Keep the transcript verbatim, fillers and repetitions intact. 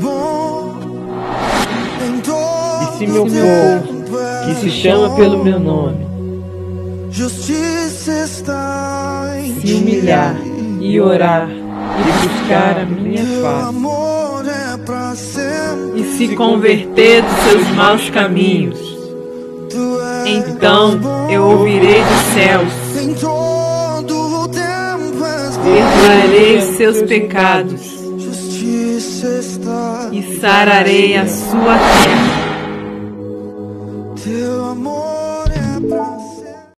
E se meu povo, que se chama pelo meu nome, se humilhar e orar e buscar a minha face, e se converter dos seus maus caminhos, então eu ouvirei dos céus, perdoarei os seus pecados e sararei a sua terra.